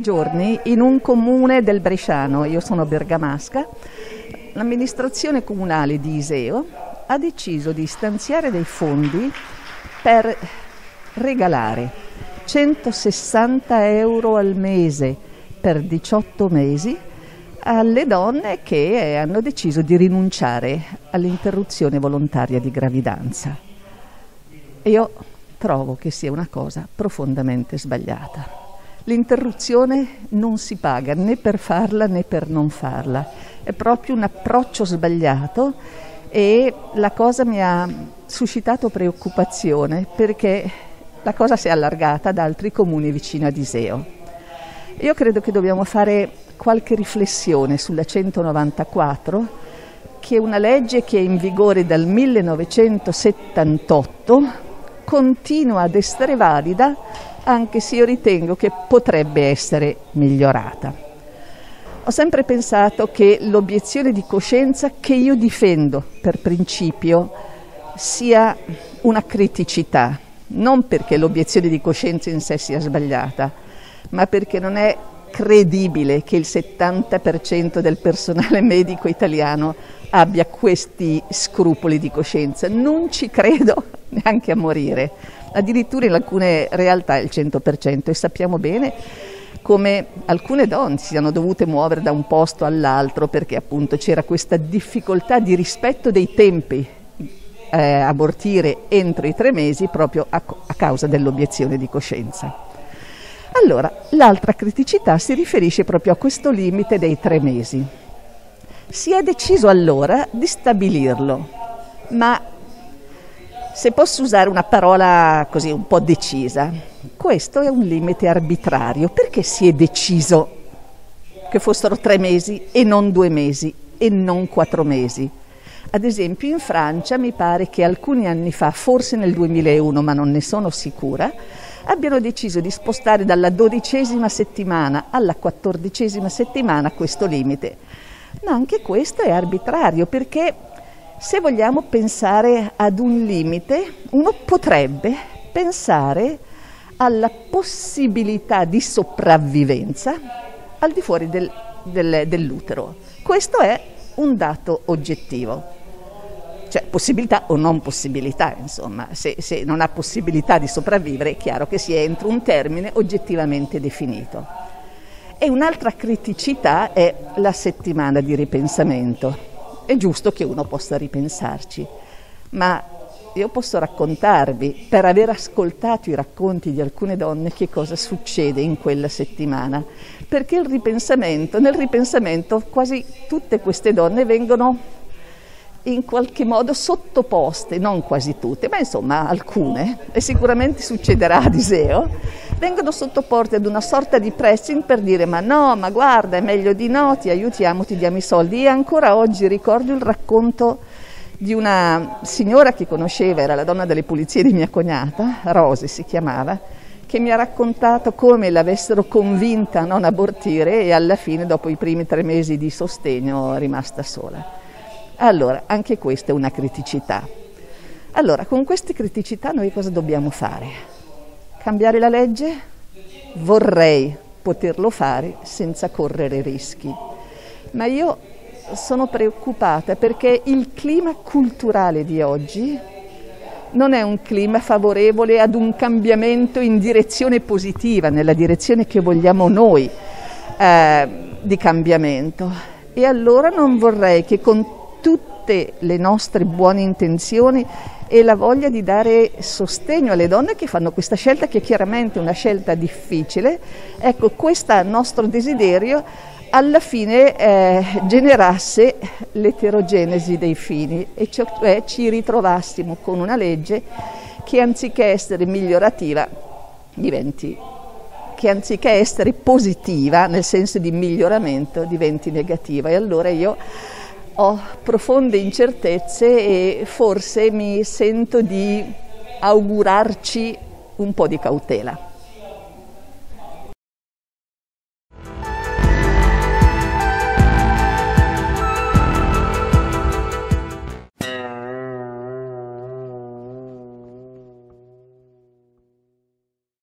giorni in un comune del Bresciano, io sono bergamasca, l'amministrazione comunale di Iseo ha deciso di stanziare dei fondi per regalare 160 euro al mese per 18 mesi alle donne che hanno deciso di rinunciare all'interruzione volontaria di gravidanza. Io trovo che sia una cosa profondamente sbagliata. L'interruzione non si paga né per farla né per non farla, è proprio un approccio sbagliato e la cosa mi ha suscitato preoccupazione perché la cosa si è allargata ad altri comuni vicino ad Iseo. Io credo che dobbiamo fare qualche riflessione sulla 194, che è una legge che è in vigore dal 1978, continua ad essere valida, anche se io ritengo che potrebbe essere migliorata. Ho sempre pensato che l'obiezione di coscienza, che io difendo per principio, sia una criticità, non perché l'obiezione di coscienza in sé sia sbagliata, ma perché non è credibile che il 70% del personale medico italiano abbia questi scrupoli di coscienza. Non ci credo neanche a morire, addirittura in alcune realtà il 100%, e sappiamo bene come alcune donne si siano dovute muovere da un posto all'altro perché appunto c'era questa difficoltà di rispetto dei tempi abortire entro i 3 mesi proprio a causa dell'obiezione di coscienza. Allora, l'altra criticità si riferisce proprio a questo limite dei 3 mesi. Si è deciso allora di stabilirlo, ma se posso usare una parola così un po' decisa, questo è un limite arbitrario. Perché si è deciso che fossero 3 mesi e non 2 mesi e non 4 mesi? Ad esempio in Francia mi pare che alcuni anni fa, forse nel 2001, ma non ne sono sicura, abbiano deciso di spostare dalla 12ª settimana alla 14ª settimana questo limite. Ma anche questo è arbitrario, perché se vogliamo pensare ad un limite, uno potrebbe pensare alla possibilità di sopravvivenza al di fuori dell'utero. Questo è un dato oggettivo. Cioè possibilità o non possibilità, insomma, se non ha possibilità di sopravvivere è chiaro che si è entro un termine oggettivamente definito. E un'altra criticità è la settimana di ripensamento. È giusto che uno possa ripensarci, ma io posso raccontarvi, per aver ascoltato i racconti di alcune donne, che cosa succede in quella settimana, perché nel ripensamento quasi tutte queste donne vengono in qualche modo sottoposte, non quasi tutte, ma insomma alcune, e sicuramente succederà ad Iseo, vengono sottoposte ad una sorta di pressing per dire ma no, ma guarda, è meglio di no, ti aiutiamo, ti diamo i soldi. E ancora oggi ricordo il racconto di una signora che conosceva, era la donna delle pulizie di mia cognata, Rose si chiamava, che mi ha raccontato come l'avessero convinta a non abortire e alla fine, dopo i primi 3 mesi di sostegno, è rimasta sola. Allora, anche questa è una criticità. Allora, con queste criticità noi cosa dobbiamo fare? Cambiare la legge? Vorrei poterlo fare senza correre rischi, ma io sono preoccupata perché il clima culturale di oggi non è un clima favorevole ad un cambiamento in direzione positiva, nella direzione che vogliamo noi di cambiamento. E allora non vorrei che con tutte le nostre buone intenzioni e la voglia di dare sostegno alle donne che fanno questa scelta, che è chiaramente una scelta difficile, ecco, questo nostro desiderio alla fine generasse l'eterogenesi dei fini, e cioè ci ritrovassimo con una legge che anziché essere migliorativa che anziché essere positiva nel senso di miglioramento diventi negativa. E allora io ho profonde incertezze e forse mi sento di augurarci un po' di cautela.